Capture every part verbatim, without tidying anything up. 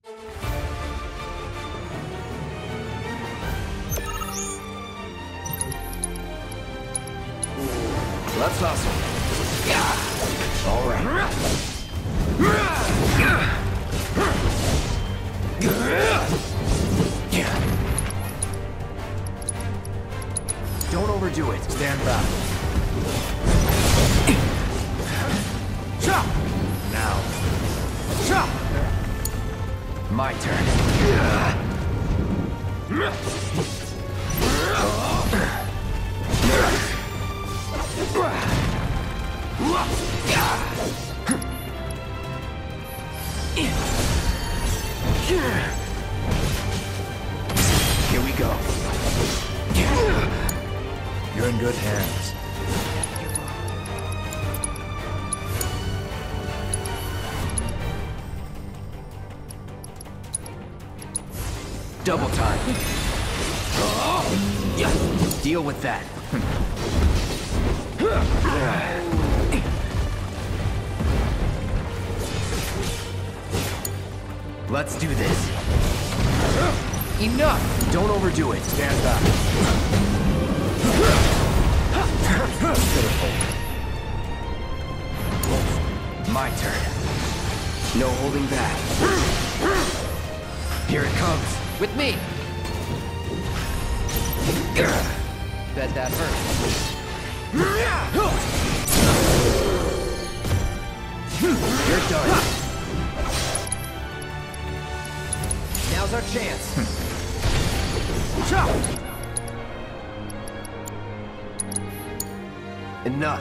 Let's hustle. Yeah. All right. Don't overdo it. Stand back. Now. My turn. Here we go. You're in good hands. Double time. Deal with that. Let's do this. Enough! Don't overdo it. Stand back. My turn. No holding back. Here it comes. With me. Bet that hurt. You're done. Now's our chance. Enough.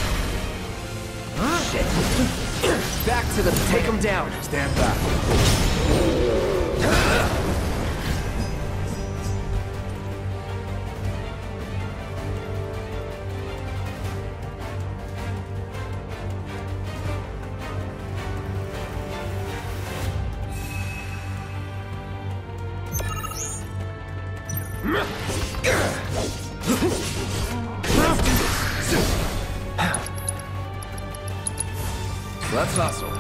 Shit. Back to the... Take him down. Stand back. Let's hustle.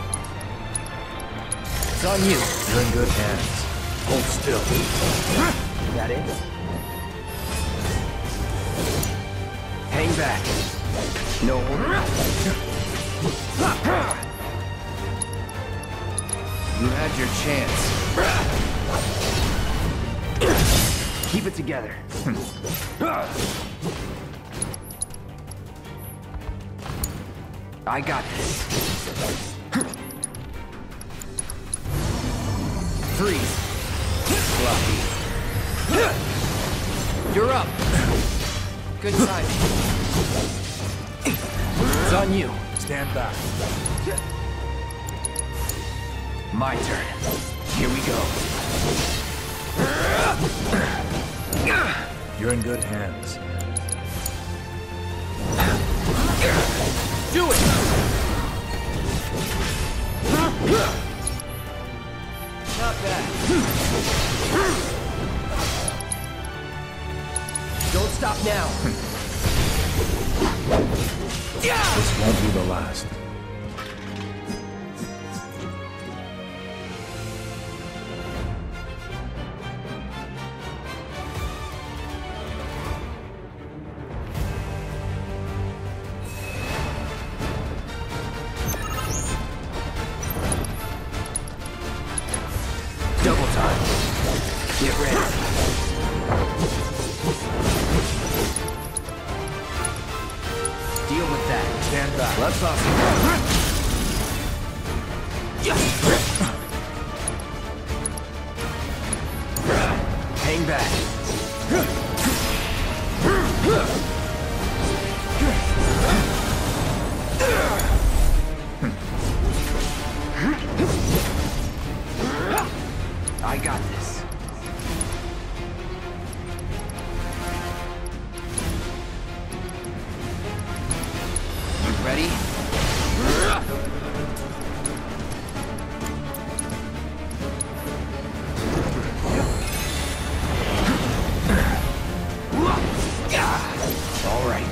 It's on you. You're in good hands. Hold still. Is that it? Hang back. No hold. You had your chance. Keep it together. I got this. Freeze. Fluffy. You're up. Good timing. It's on you. Stand back. My turn. Here we go. You're in good hands. Do it! Not bad. Don't stop now. This won't be the last. Double time. Get ready. Deal with that. Stand back. Let's off. Hang back. I got this. You ready? All right.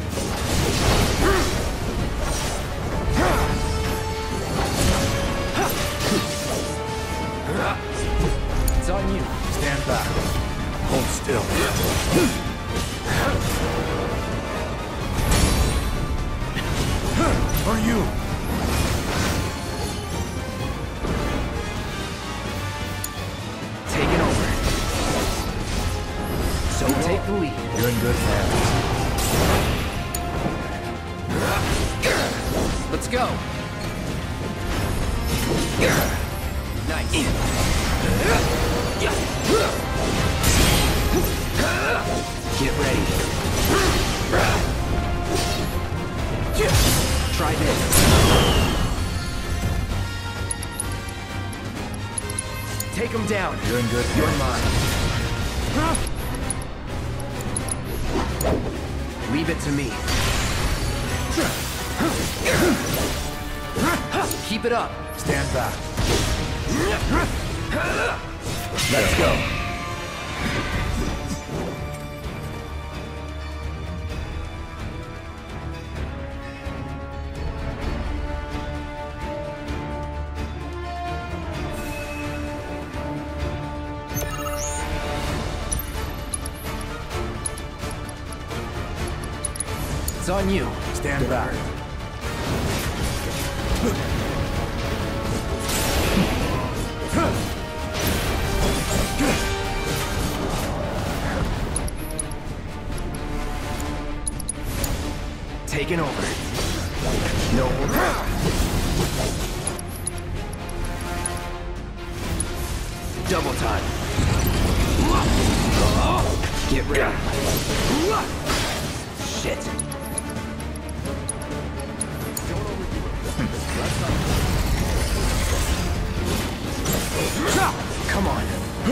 back. Hold still. Are you? Take it over. So take the lead. You're in good hands. Let's go. Nice. Get ready. Try this. Take him down. You're in good hands. You're mine. Leave it to me. Keep it up. Stand back. Let's go. It's on you. Stand back. Taking over. No. Double time. Get ready. Shit. Don't overdo it. Come on.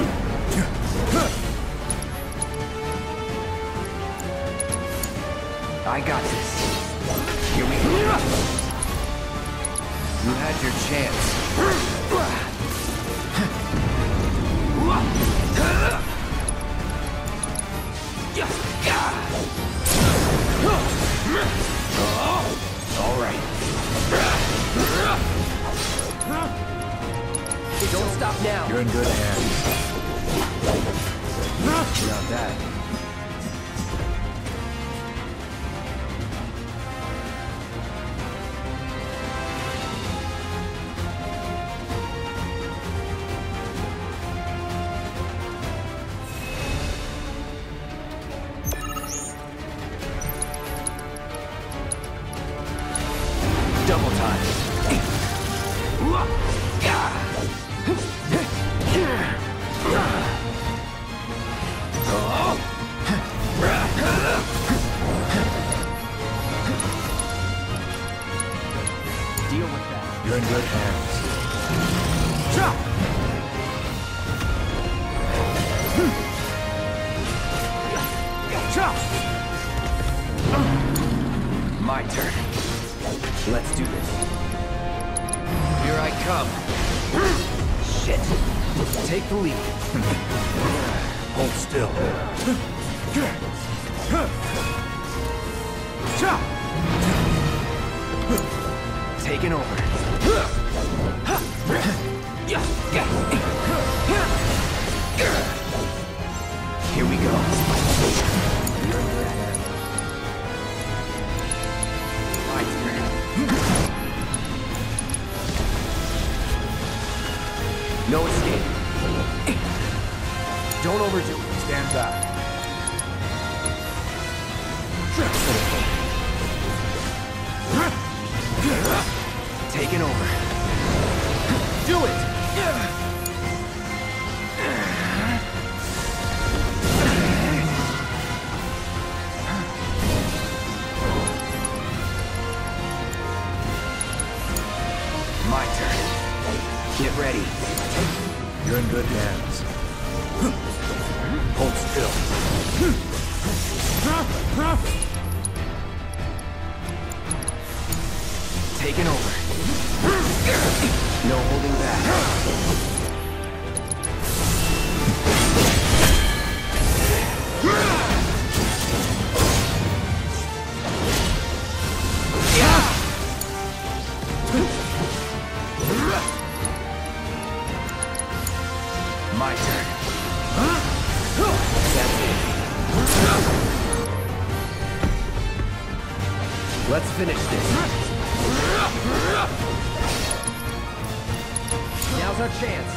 I got this. Here we go. You had your chance. All right. Don't stop now. You're in good hands. Not that. Double time. Deal with that. You're in good hands. My turn. Let's do this. Here I come. Shit. Take the lead. Hold still. Taking over. Here we go. You're in good hands. My turn. No escape. Don't overdo it. Stand back. Taking over. Do it! My turn. Get ready. You're in good hands. Hold still. Taking over. No holding back. My turn. Let's finish this. Now's our chance.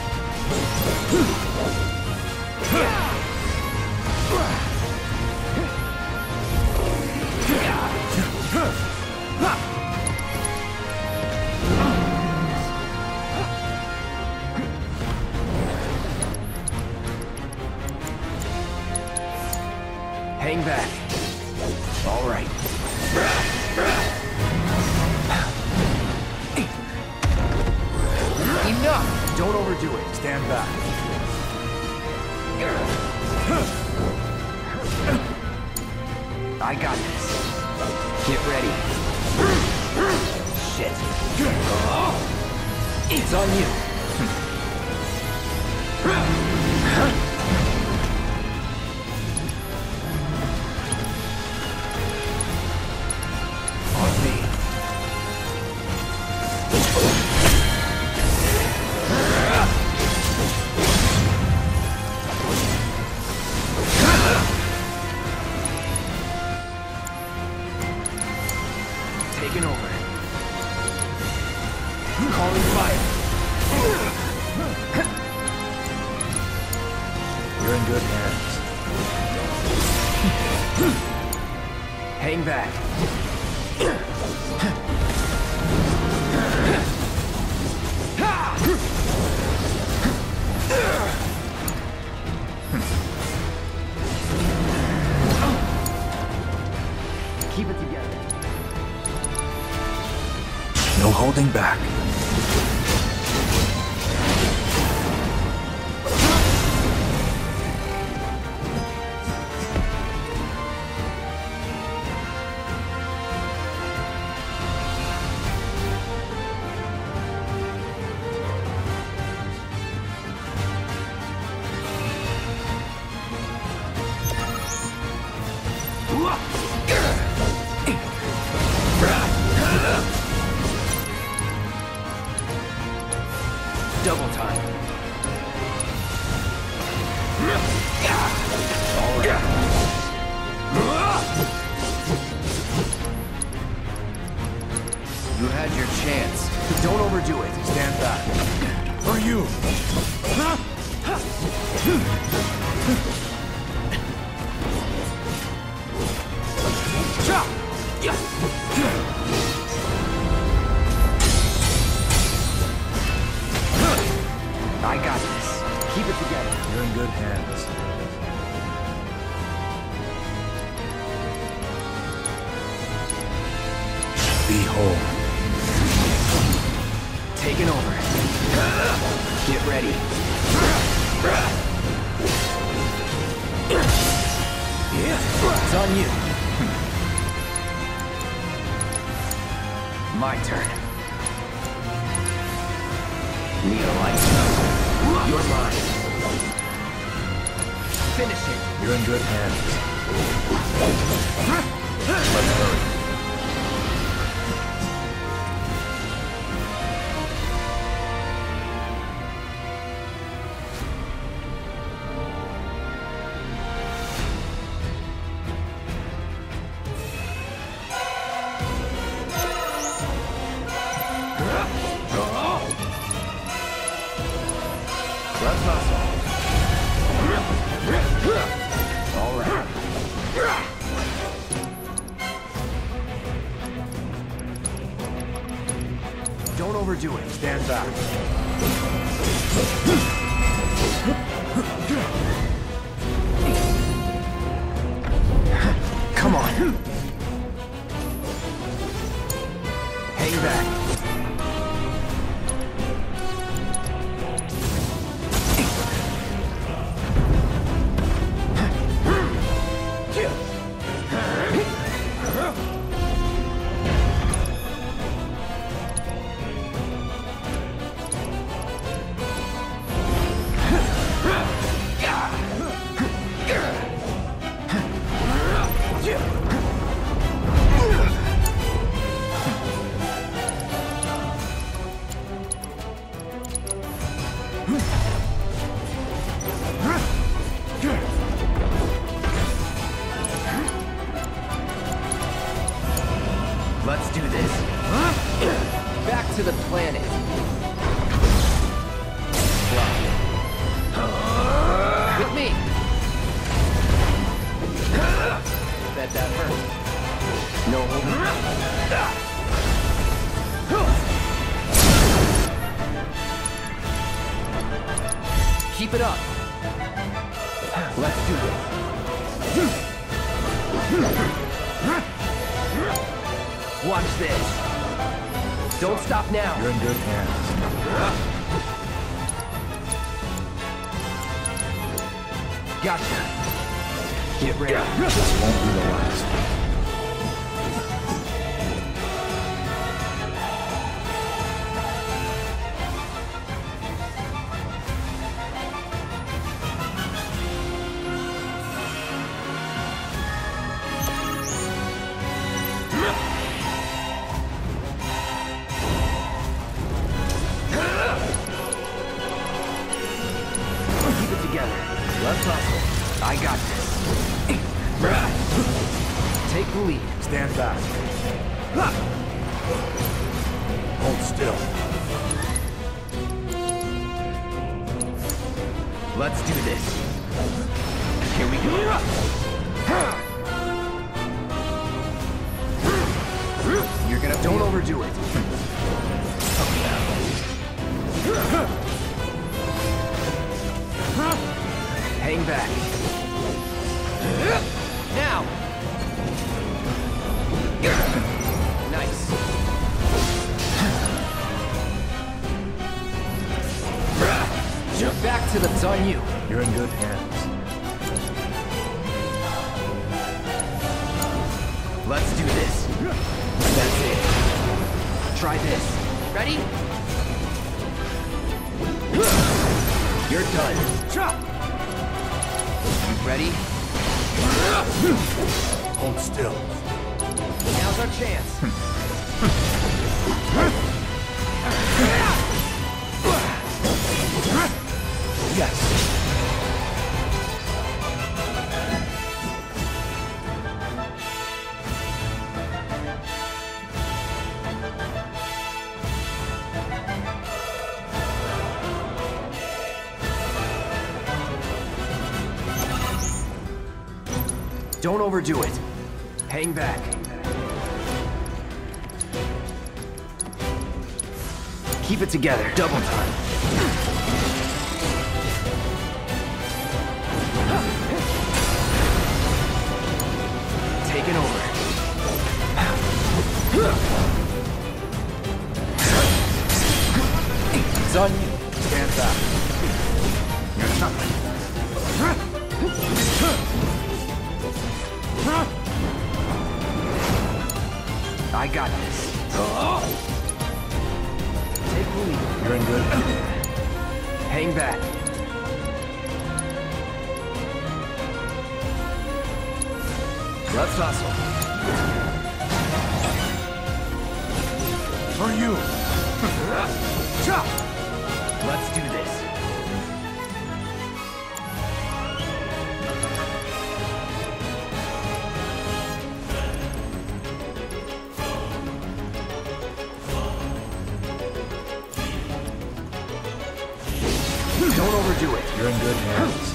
Hang back. All right. Enough! Don't overdo it. Stand back. I got this. Get ready. Shit. It's on you. On me. Taking over. Calling fire. You're in good hands. Hang back. Keep it together. No holding back. Double time. All right. You had your chance. Don't overdo it. Stand back. For you. I got this. Keep it together. You're in good hands. Behold. Taking over. Get ready. It's on you. My turn. Need a light. You're mine. Finish it. You're in good hands. Let's hurry. Let's hustle. All right. Don't overdo it. Stand back. Come on. Hang back. Keep it up. Let's do this. Watch this. Don't stop now. You're in good hands. Gotcha. Get ready. This won't be the last. Keep it together. Let's hustle. I got this. Take the lead. Stand back. Hold still. Let's do this. Here we go. You're gonna don't overdo it. Hang back. Now. Nice. Jump back to the. It's on you. You're in good hands. Let's do this. That's it. Try this. Ready? You're done. You ready? Hold still. Now's our chance. Yes. Don't overdo it. Hang back. Keep it together. Double time. Taking over. It's on you. Stand back. You're nothing. I got this. Take the lead. You're in good hands. Hang back. Let's hustle. For you. Let's do this. Don't overdo it. You're in good hands.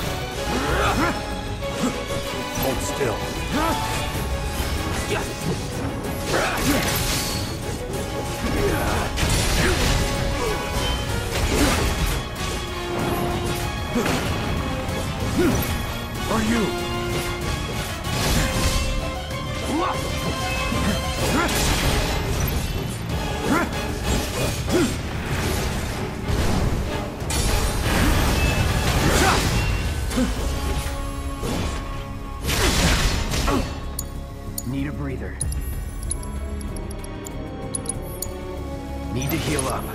Hold still. For you. Need a breather. Need to heal up.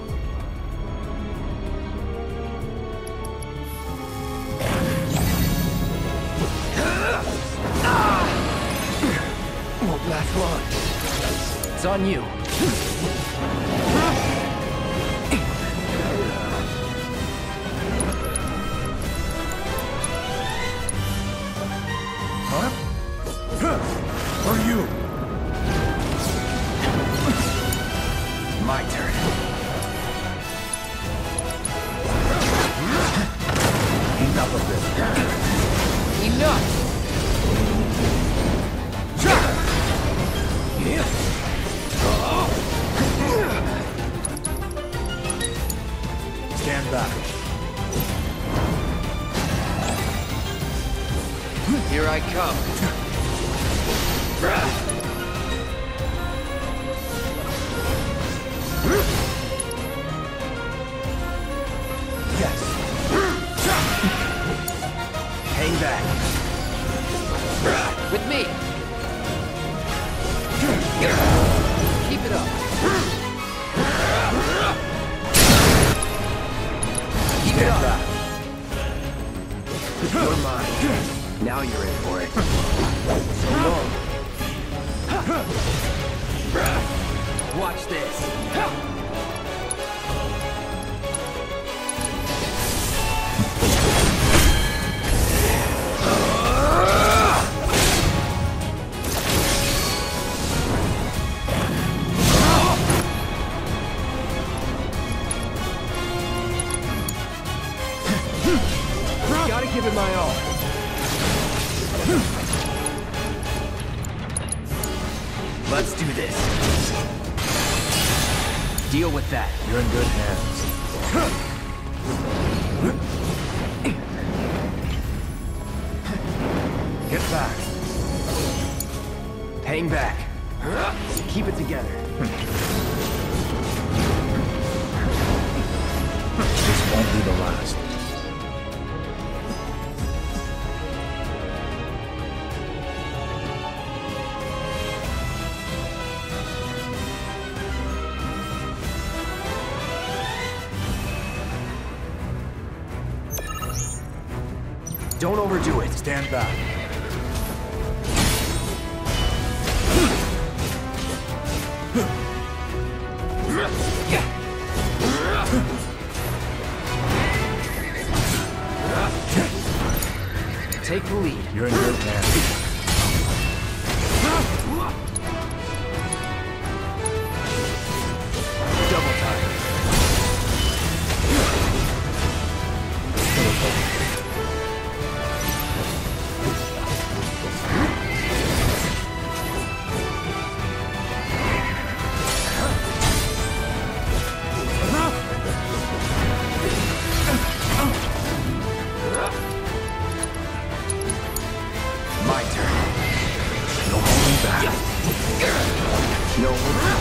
Won't last long. It's on you. Huh? For you. My turn. Enough of this. Enough! Stand back. Here I come. Yes. Hang back. With me. Keep it up. Keep it up. You're mine. Now you're in for it. So long. Watch this. Gotta give it my all. Let's do this. Deal with that. You're in good hands. Get back. Hang back. Keep it together. This won't be the last. Don't overdo it. Stand back. Take the lead. You're in good hands. Double time. My turn. No holding back. No.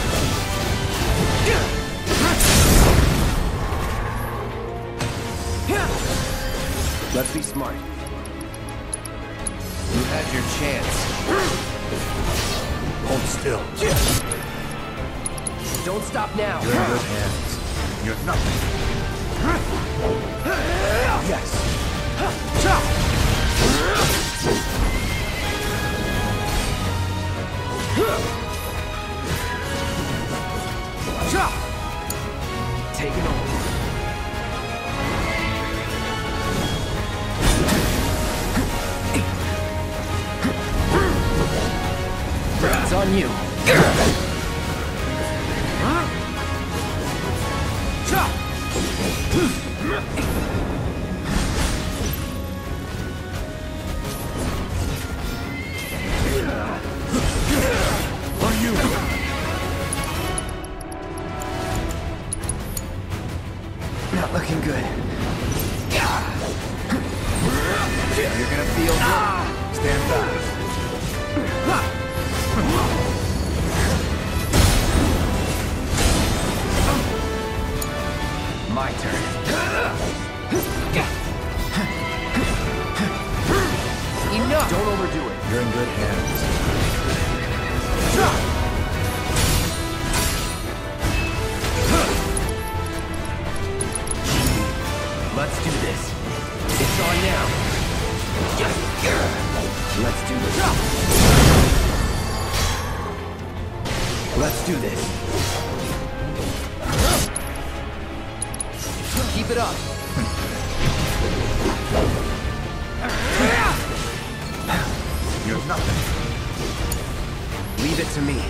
Let's be smart. You had your chance. Hold still. Don't stop now. You're in good hands. You're nothing. Yes. Take it over. It's on you. On you. Not looking good. You're gonna feel good. Stand back. My turn. Enough! Don't overdo it. You're in good hands. Let's do this. It's on now. Let's do this. Let's do this. Keep it up. You're nothing. Leave it to me.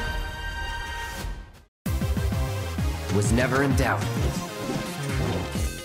Was never in doubt.